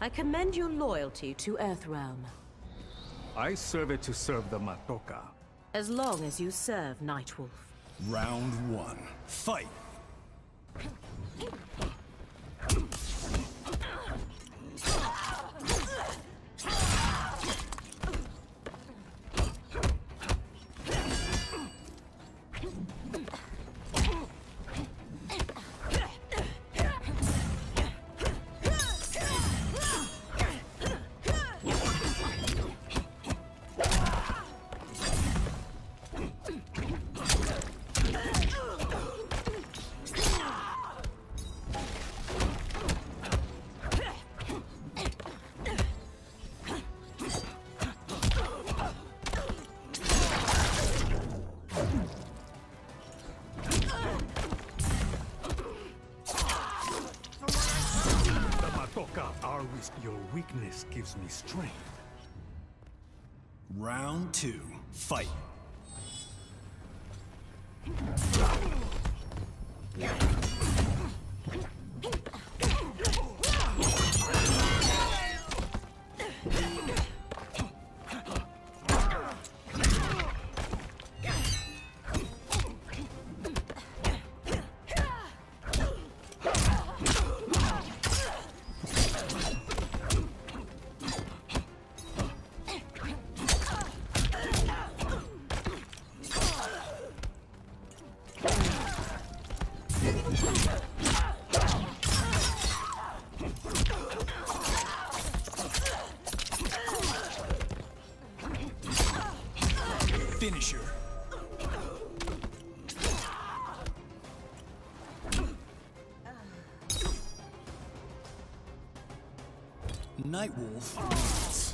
I commend your loyalty to Earthrealm. I serve it to serve the Matoka. As long as you serve Nightwolf. Round 1. Fight! Your weakness gives me strength. Round 2. Fight! Finisher. Nightwolf wins.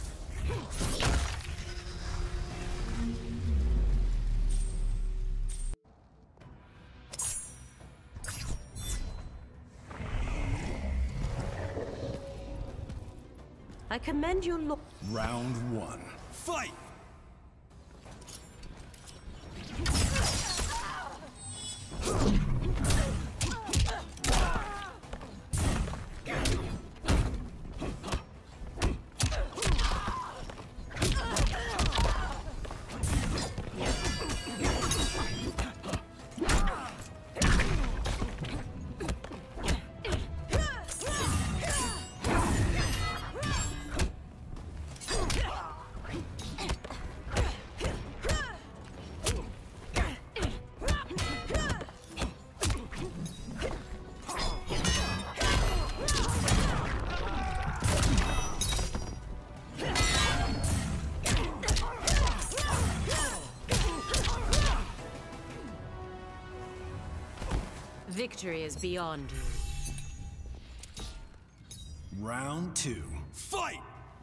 I commend your look. Round 1. Fight! Victory is beyond you. Round 2. Fight!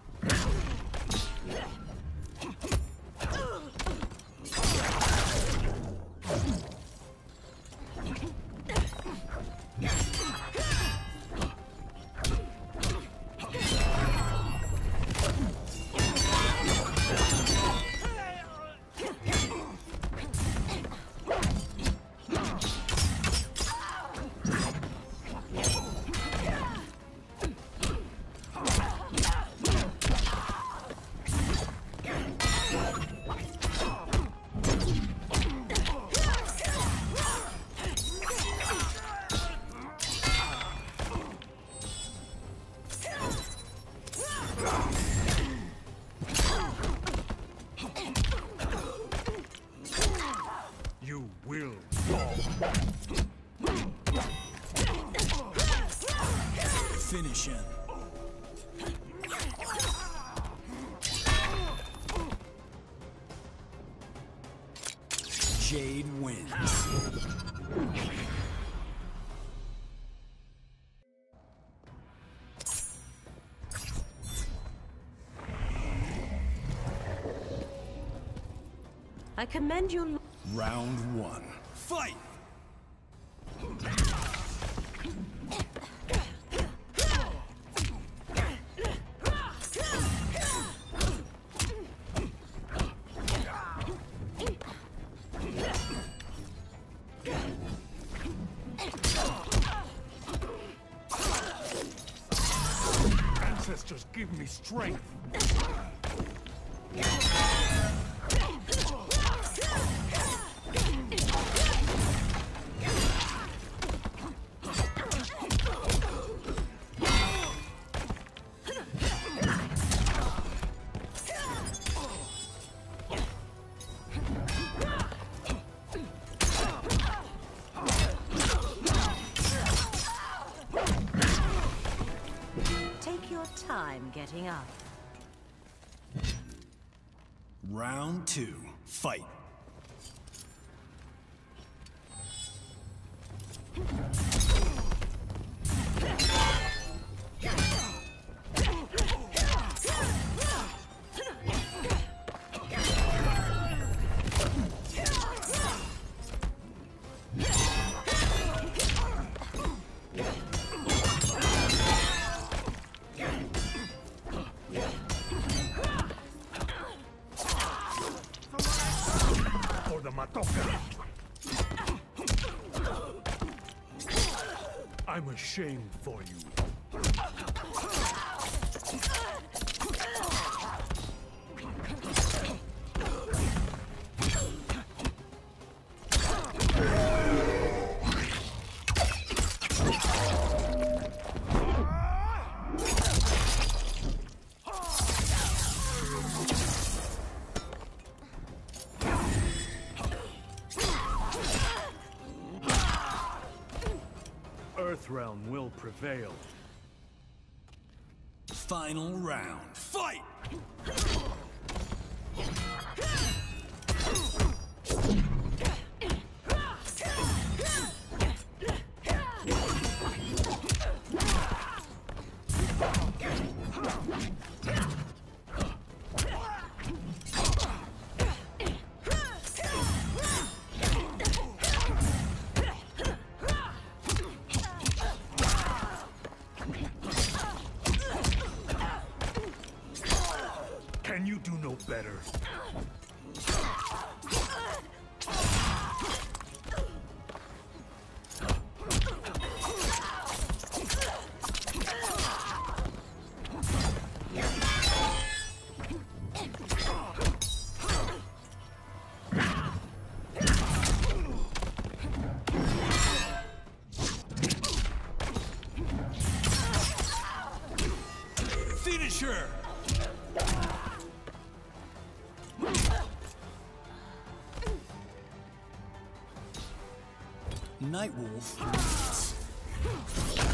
You will fall. Finish him. Jade wins. I commend your... Round 1. Fight! Ancestors give me strength. Take your time getting up. Round 2. Fight. For the Matoka. I'm ashamed for you. Earthrealm will prevail. Final round. Fight! Can you do no better? Finisher! Nightwolf wins.